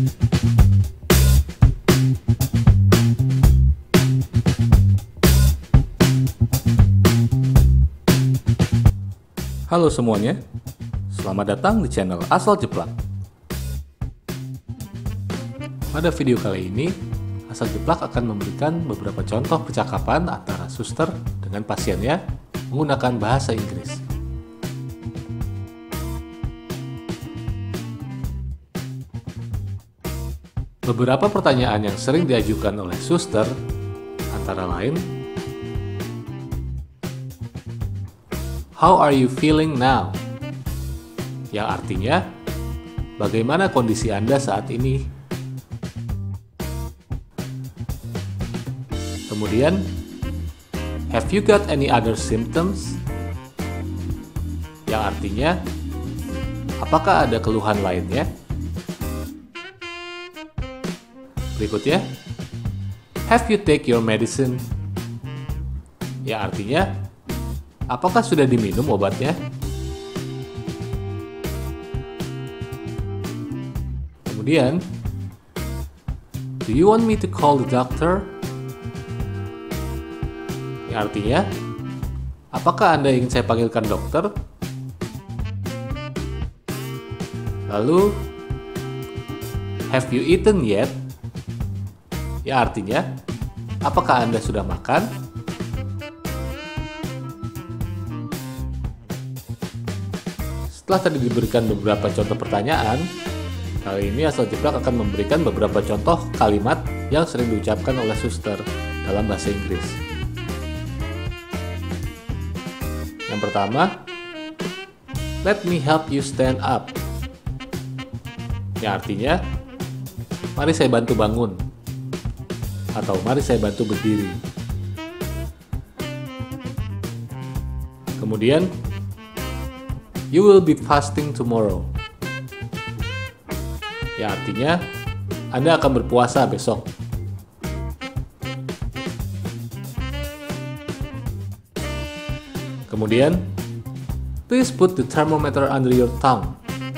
Halo semuanya, selamat datang di channel Asal Jeplak. Pada video kali ini, Asal Jeplak akan memberikan beberapa contoh percakapan antara suster dengan pasiennya menggunakan bahasa Inggris. Beberapa pertanyaan yang sering diajukan oleh suster antara lain, "How are you feeling now?" Yang artinya, bagaimana kondisi Anda saat ini? Kemudian, "Have you got any other symptoms?" Yang artinya, apakah ada keluhan lainnya? Berikutnya, "Have you take your medicine?" Yang artinya, apakah sudah diminum obatnya? Kemudian, "Do you want me to call the doctor?" Yang artinya, apakah Anda ingin saya panggilkan dokter? Lalu, "Have you eaten yet?" Yang artinya, apakah Anda sudah makan? Setelah tadi diberikan beberapa contoh pertanyaan, kali ini Asal Jeplak akan memberikan beberapa contoh kalimat yang sering diucapkan oleh suster dalam bahasa Inggris. Yang pertama, "Let me help you stand up." Yang artinya, mari saya bantu bangun, atau mari saya bantu berdiri. Kemudian, "You will be fasting tomorrow." Yang artinya, Anda akan berpuasa besok. Kemudian, "Please put the thermometer under your tongue."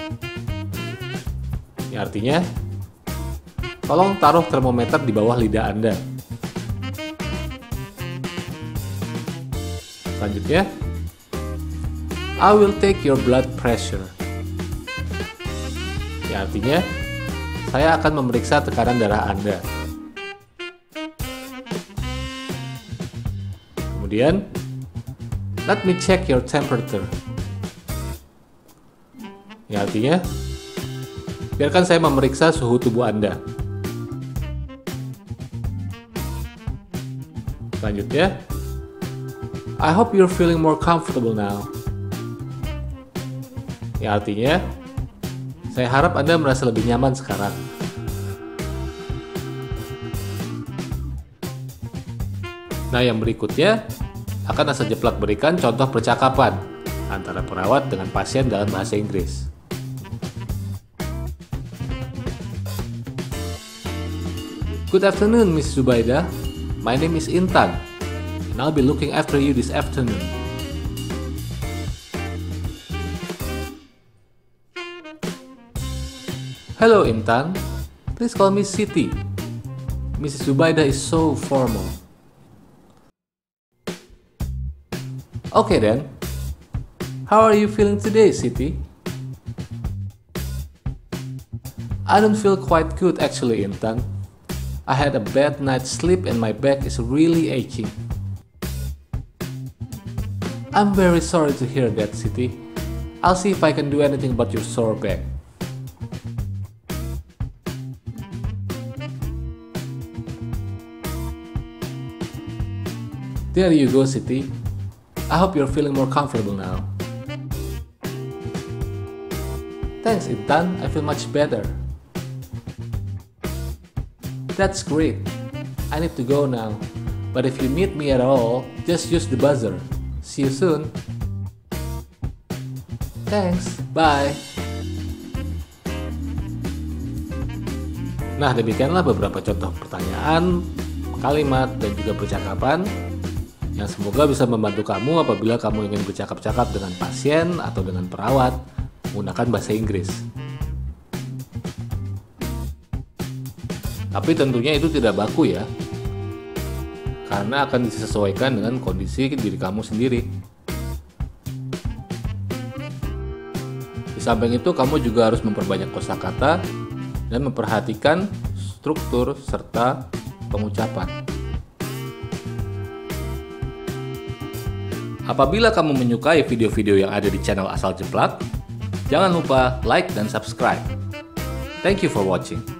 Yang artinya, tolong taruh termometer di bawah lidah Anda. Selanjutnya, "I will take your blood pressure." Yang artinya, saya akan memeriksa tekanan darah Anda. Kemudian, "Let me check your temperature." Yang artinya, biarkan saya memeriksa suhu tubuh Anda. Selanjutnya, "I hope you're feeling more comfortable now." Yang artinya, saya harap Anda merasa lebih nyaman sekarang. Nah, yang berikutnya akan Asal Jeplak berikan contoh percakapan antara perawat dengan pasien dalam bahasa Inggris. "Good afternoon, Miss Zubaida. My name is Intan, and I'll be looking after you this afternoon." "Hello, Intan. Please call me Siti. Mrs. Zubaida is so formal." "Okay then. How are you feeling today, Siti?" "I don't feel quite good actually, Intan. I had a bad night's sleep and my back is really aching." "I'm very sorry to hear that, Siti. I'll see if I can do anything about your sore back." There you go, Siti. I hope you're feeling more comfortable now. "Thanks, Intan. I feel much better." "That's great. I need to go now. But if you need me at all, just use the buzzer. See you soon." "Thanks. Bye." Nah, demikianlah beberapa contoh pertanyaan, kalimat, dan juga percakapan yang semoga bisa membantu kamu apabila kamu ingin bercakap-cakap dengan pasien atau dengan perawat menggunakan bahasa Inggris. Tapi tentunya itu tidak baku ya, karena akan disesuaikan dengan kondisi diri kamu sendiri. Di samping itu, kamu juga harus memperbanyak kosakata dan memperhatikan struktur serta pengucapan. Apabila kamu menyukai video-video yang ada di channel Asal Jeplak, jangan lupa like dan subscribe. Thank you for watching.